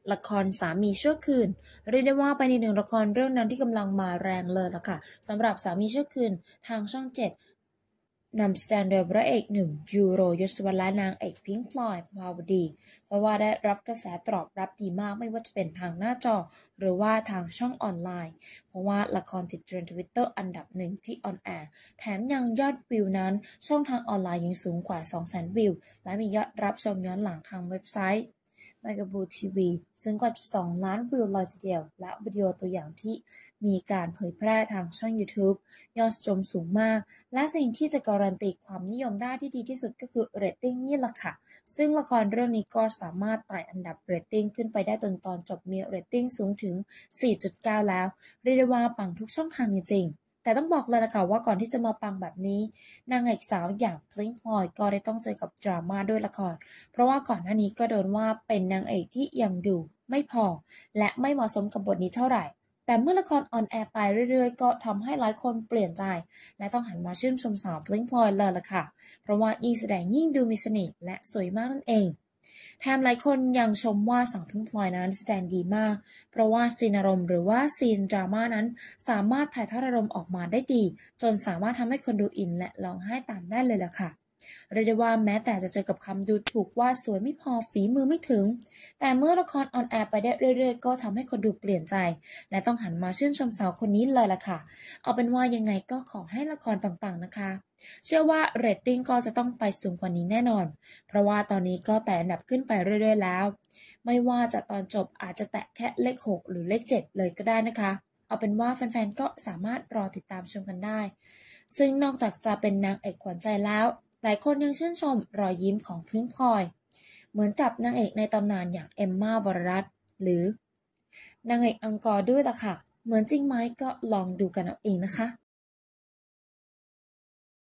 ละครสามีชั่วคืนเรียกได้ว่าเป็นอีกหนึ่งละครเรื่องนั้นที่กำลังมาแรงเลยล่ะค่ะสำหรับสามีชั่วคืนทางช่อง7นำแสดงโดยพระเอกหนุ่มยูโรยศวรรษและนางเอกพิงค์พลอยภาวดีเพราะว่าได้รับกระแสตอบรับดีมากไม่ว่าจะเป็นทางหน้าจอหรือว่าทางช่องออนไลน์เพราะว่าละครติดเทรนด์ Twitter อันดับหนึ่งที่ออนแอร์แถมยังยอดวิวนั้นช่องทางออนไลน์ยังสูงกว่า 200,000 วิวและมียอดรับชมย้อนหลังทางเว็บไซต์ไมก b บูทีวีซึ่งกว่า12 ล้านวิวเลยทีเดียวและวิดีโอตัวอย่างที่มีการเผยแพร่ทางช่อง YouTube ยอดชมสูงมากและสิ่งที่จะการันตีความนิยมได้ที่ดีที่สุดก็คือเรตติ้งนี่แหละค่ะซึ่งละครเรื่องนี้ก็สามารถไต่อันดับเรตติ้งขึ้นไปได้จนตอนจบมีเรตติ้งสูงถึง 4.9 แล้วเรียกได้ว่าปังทุกช่องทางจริงๆแต่ต้องบอกเลยนะคะว่าก่อนที่จะมาปังแบบนี้นางเอกสาวอย่างพลิงพลอยก็ได้ต้องเจอกับดราม่าด้วยละครเพราะว่าก่อนหน้านี้ก็โดนว่าเป็นนางเอกที่ยังดูไม่พอและไม่เหมาะสมกับบทนี้เท่าไหร่แต่เมื่อละครออนแอร์ไปเรื่อยๆก็ทำให้หลายคนเปลี่ยนใจและต้องหันมาชื่นชมสาวพลิงพลอยเลยล่ะค่ะเพราะว่ายิ่งแสดงยิ่งดูมีเสน่ห์และสวยมากนั่นเองแถมหลายคนยังชมว่าสาวพิงพลอยนั้นแสดงดีมากเพราะว่าซีนอารมณ์หรือว่าซีนดราม่านั้นสามารถถ่ายทอดอารมณ์ออกมาได้ดีจนสามารถทำให้คนดูอินและร้องไห้ตามได้เลยล่ะค่ะเรียกได้ว่าแม้แต่จะเจอกับคำดูถูกว่าสวยไม่พอฝีมือไม่ถึงแต่เมื่อละครออนแอร์ไปได้เรื่อยๆก็ทำให้คนดูเปลี่ยนใจและต้องหันมาชื่นชมสาวคนนี้เลยล่ะค่ะเอาเป็นว่ายังไงก็ขอให้ละครปังๆนะคะเชื่อว่าเรตติ้งก็จะต้องไปสูงกว่านี้แน่นอนเพราะว่าตอนนี้ก็แตะอันดับขึ้นไปเรื่อยๆแล้วไม่ว่าจะตอนจบอาจจะแตะแค่เลข6หรือเลข7เลยก็ได้นะคะเอาเป็นว่าแฟนๆก็สามารถรอติดตามชมกันได้ซึ่งนอกจากจะเป็นนางเอกขวัญใจแล้วหลายคนยังชื่นชมรอยยิ้มของพิงค์พลอยเหมือนกับนางเอกในตำนานอย่างเอมม่าวรรัตน์หรือนางเอกอังกอร์ด้วยล่ะค่ะเหมือนจริงไหมก็ลองดูกันเอาเองนะคะ